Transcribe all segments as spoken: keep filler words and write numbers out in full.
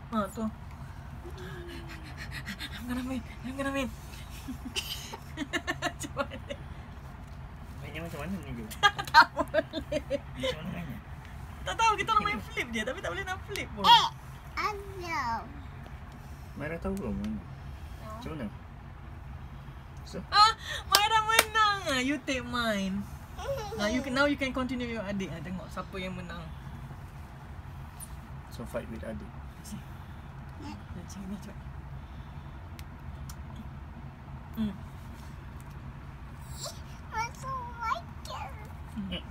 Ha tu. I'm gonna win. I'm gonna win. Macam mana? Mainnya macam mana ni, Jo? Tak boleh. Macam mana mainnya? Tak tahu, kita orang main flip je tapi tak boleh nak flip pun. Eh, ada. Maira tahu ke mana? Macam mana? So, Ah, Maira menang ah. You take mine. Now you can now you can continue your adik. Ah, tengok siapa yang menang. so fight with adik. Macam ni cepat. Hmm. I don't like it. Hmm.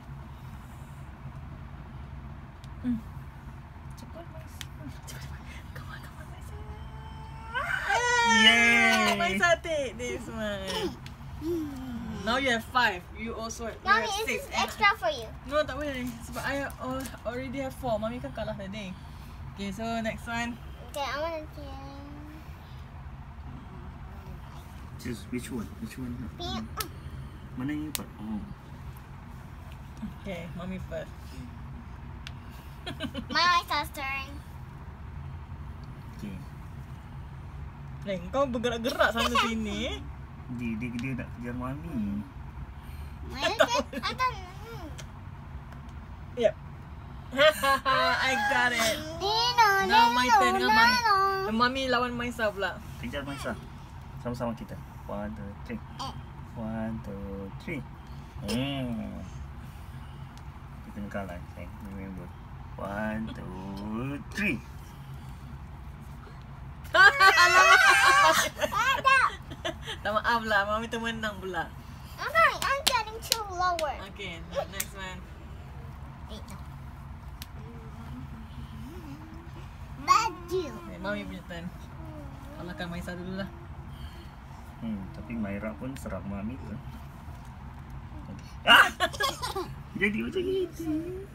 Hmm. Cepat, Mais. Cepat. Come on, come on, Mais. Yay! Mais take this one. Now you have five. You also you Mommy, have this six. is extra for you. No, tak boleh. Sebab I al- already have four. Mami kan kalah tadi. Okay, so next one. Okay, I want to do Choose which one? Which one? pink. Mana yang empat? Oh. Okay, Mami first. My sister's turn. Okay. Eh, kau bergerak-gerak sana sini. Dia, dia, dia nak kejar mami. My turn. I don't. Yep. I got it. Dino, Now my turn dengan Mami. Dino. Mami lawan Maisa pula. Kejar Maisa. Sama-sama kita. One, two, three. One, two, three. Hmm. Kita kena kalah. Okay, remember. One, two, three. Ada. Tak maaf lah, Mami tu menang pula. I'm going. I'm getting too lower. Okay, next one. Wait, no. Baju. Okay, Mami punya turn. Kalahkan Maisa dulu lah. Hmm, tapi Maira pun serang mami tu. Ah! Jadi macam gitu.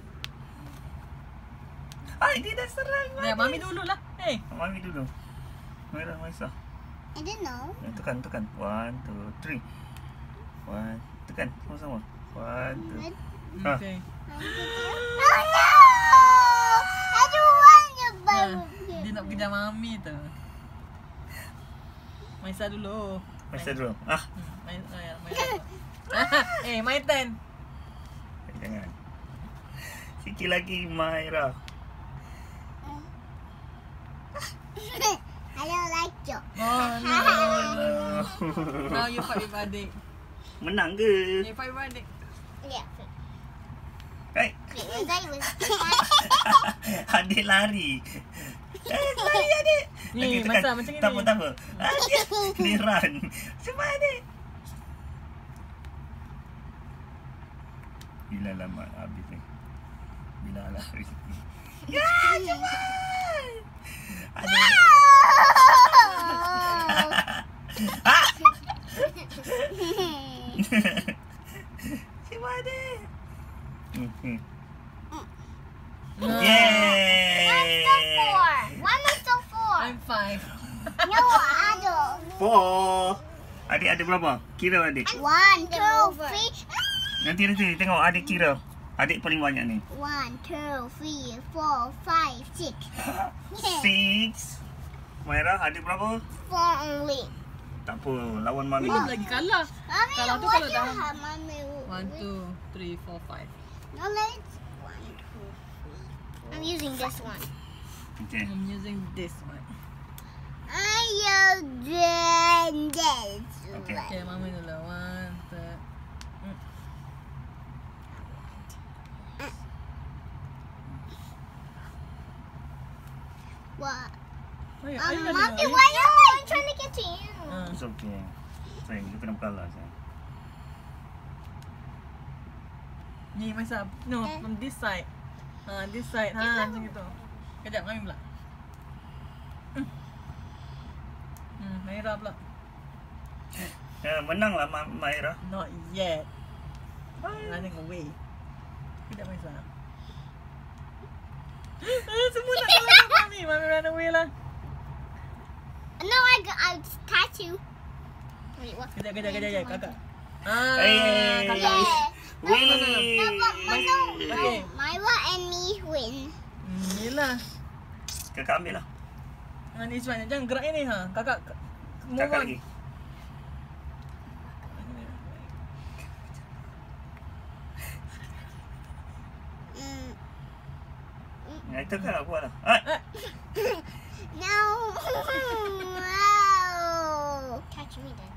Ay, dia dah serang mami. Ya, Mami dulu lah. Hey. Mami dulu. Maira, Maisa. I don't know. Ya, tekan, tekan. One, two, three. One, tekan. Sama-sama. One, two. Ah. Okay. Oh no! I don't want the Ha, baju. dia nak kejar Mami tu. Maisa dulu. Maisa dulu. Ah, Hmm, Mai, oh ya, Maisa. Eh, my turn. jangan. Sikit lagi, Maira. I don't like you. Oh no. Now you fight with adik. Menang ke? You fight with adik. Yeah. Hey, Wait, was I was adik lari. Eh, lari adik. Ni, Okey, tekan. Maisa macam ni. Tak apa, tak apa. Adik, dia run. Cepat adik. Bila lama habis ni? Bila lari? Ya, cepat. Adik. Ah! Cepat adik. Hmm, hmm. No. Yay! four? Why am I still four? I'm five. No, I don't. Four. Adik ada berapa? Kira adik. One, two, three. Nanti nanti tengok adik kira. Adik paling banyak ni. One, two, three, four, five, six. Six. Maira ada berapa? Four only. Tak apa, lawan mami. Belum lagi kalah. Mommy, Kalau tu what kalau you dah- have, mommy? One, two, three, four, five. No, let's. One, two, three. I'm using this one. Okay. I'm using this one. I'm using this Okay. one. Okay, Mami dulu. One, two. Mm. What? Ayo, Um, ayo lah mommy, tengok. why you? I'm trying to get to you. Ah. It's okay. Sayang, kita nak kalah sayang. Ni Maisa. No, Eh. from this side. Ha, this side. Ha, macam gitu. Kejap, Mami pula. Hmm. Hmm, Maira pula. Ya, menanglah Ma Maira. Not yet. Running away. Kejap, Maisa. Ah, semua nak kalahkan Mami. Mami run away lah. No, I got I tattoo. Wait, what? Kejap, kejap, kejap, kejap. Kakak. Ah, Hey. kakak. Wih. No, but Myra, Okay. Myra and me win. Hmm, yelah. Kakak ambil lah. Ha, ni Ismail, jangan gerak ini ha. Kakak Kakak mohon. lagi. Mm. Yang itu kakak buat lah. Ah. No. Wow. Catch me then.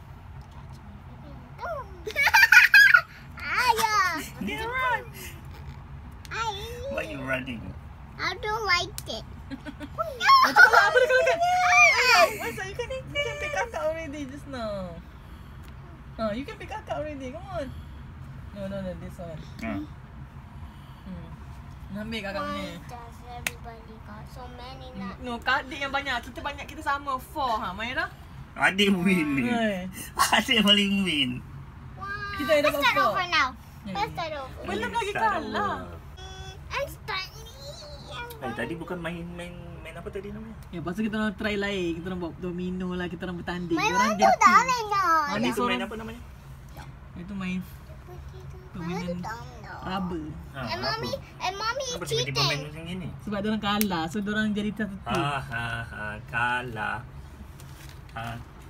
Ayah. Dia run. I. Why you running? I don't like it. Ah, cepat lah, apa dekat-dekat? Masa, you can, you can pick kakak already just now. Ha, you can pick kakak already, come on. No, no, no, this one. Hmm. Hmm. Ambil kakak Why punya. does everybody got so many nuts? No, kak adik yang banyak. Kita banyak, kita sama. Four ha, Maira? Adik win ni. Hai. Adik paling win. Why? Kita yang Let's dapat start four. over now. Hmm. Let's start over. Belum lagi Start kalah. over. I'm starting. Eh, tadi bukan main main main apa tadi namanya? Ya, lepas tu kita orang try lain. Kita orang buat domino lah. Kita orang bertanding. My Orang one jadi too team. down and Ah, down. ni Itu main seorang- apa namanya? Itu main permainan rubber. Ha, And apa? mommy, and mommy is Apa tiba-tiba main cheating. macam gini? Sebab dia orang kalah. So, dia orang jadi satu team. Ha ha ha kalah. Ha.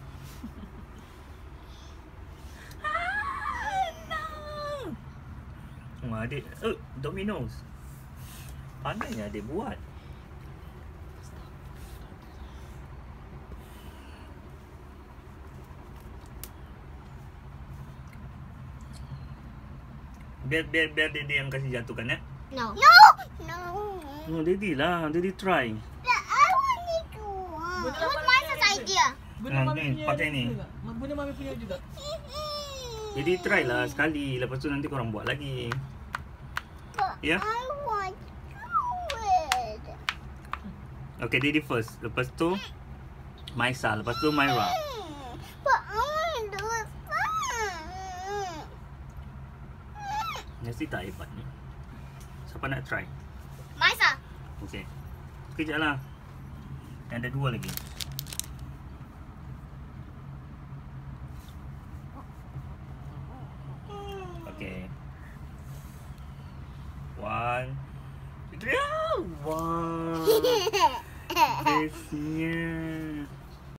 Oh, adik, oh, Domino's. Pandainya adik buat. Biar biar biar Dede yang kasih jatuhkan ya. No. No. No. Oh, Dede lah, Dede try. But I wanted to. Uh, Boleh it was lah, my pakai idea. Benda Ah, mami ni, punya pakai ada ni. juga. Benda mami punya juga. Dede try lah sekali, lepas tu nanti korang buat lagi. But Yeah. I want to do it. Okay, Dede first. Lepas tu Maisa, lepas tu Myra. Hmm, But I want to do it first. Mesti tak hebat ni. Siapa nak try? Maisa. Okay. Sekejap lah. Ada dua lagi. Okay. One. Two, three. Wow. Bestnya.